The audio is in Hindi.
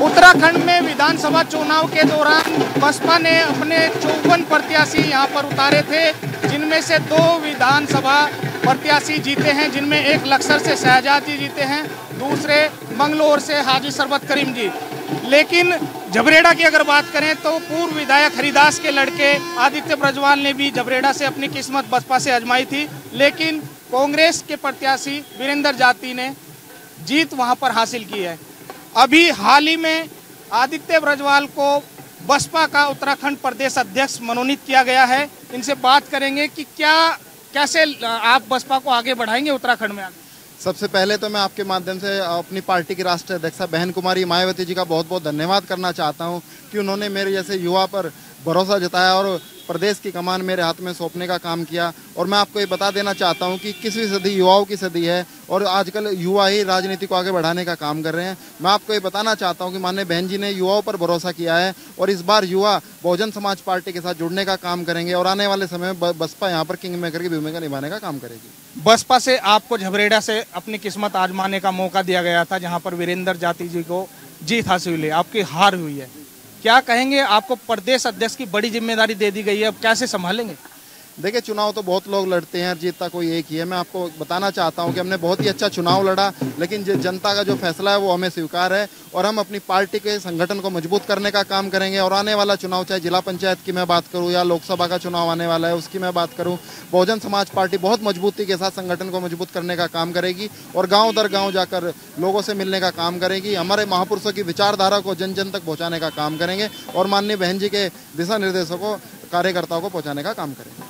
उत्तराखंड में विधानसभा चुनाव के दौरान बसपा ने अपने 54 प्रत्याशी यहां पर उतारे थे, जिनमें से 2 विधानसभा प्रत्याशी जीते हैं, जिनमें एक लक्सर से शहजाद जी जीते हैं, दूसरे मंगलौर से हाजी सरबत करीम जी। लेकिन जबरेड़ा की अगर बात करें तो पूर्व विधायक हरिदास के लड़के आदित्य ब्रजवाल ने भी जबरेड़ा से अपनी किस्मत बसपा से आजमाई थी, लेकिन कांग्रेस के प्रत्याशी वीरेंद्र जाती ने जीत वहां पर हासिल की है। अभी हाल ही में आदित्य ब्रजवाल को बसपा का उत्तराखंड प्रदेश अध्यक्ष मनोनीत किया गया है। इनसे बात करेंगे कि कैसे आप बसपा को आगे बढ़ाएंगे उत्तराखंड में आगे। सबसे पहले तो मैं आपके माध्यम से अपनी पार्टी की राष्ट्रीय अध्यक्षा बहन कुमारी मायावती जी का बहुत बहुत धन्यवाद करना चाहता हूं कि उन्होंने मेरे जैसे युवा पर भरोसा जताया और प्रदेश की कमान मेरे हाथ में सौंपने का काम किया। और मैं आपको ये बता देना चाहता हूं कि 21वीं सदी युवाओं की सदी है और आजकल युवा ही राजनीति को आगे बढ़ाने का काम कर रहे हैं। मैं आपको ये बताना चाहता हूं कि माननीय बहन जी ने युवाओं पर भरोसा किया है और इस बार युवा बहुजन समाज पार्टी के साथ जुड़ने का काम करेंगे और आने वाले समय में बसपा यहाँ पर किंग मेकर की भूमिका निभाने का काम करेगी। बसपा से आपको झबरेड़ा से अपनी किस्मत आजमाने का मौका दिया गया था, जहाँ पर वीरेंद्र जाती जी को जीत हासिल हुई, आपकी हार हुई है। क्या कहेंगे, आपको प्रदेश अध्यक्ष की बड़ी जिम्मेदारी दे दी गई है, अब कैसे संभालेंगे? देखिए, चुनाव तो बहुत लोग लड़ते हैं, जीतता कोई एक ही है। मैं आपको बताना चाहता हूं कि हमने बहुत ही अच्छा चुनाव लड़ा, लेकिन जनता का जो फैसला है वो हमें स्वीकार है और हम अपनी पार्टी के संगठन को मजबूत करने का काम करेंगे। और आने वाला चुनाव, चाहे जिला पंचायत की मैं बात करूं या लोकसभा का चुनाव आने वाला है उसकी मैं बात करूं, बहुजन समाज पार्टी बहुत मजबूती के साथ संगठन को मजबूत करने का काम करेगी और गाँव दर गाँव जाकर लोगों से मिलने का काम करेगी। हमारे महापुरुषों की विचारधारा को जन जन तक पहुँचाने का काम करेंगे और माननीय बहन जी के दिशा निर्देशों को कार्यकर्ताओं को पहुँचाने का काम करेंगे।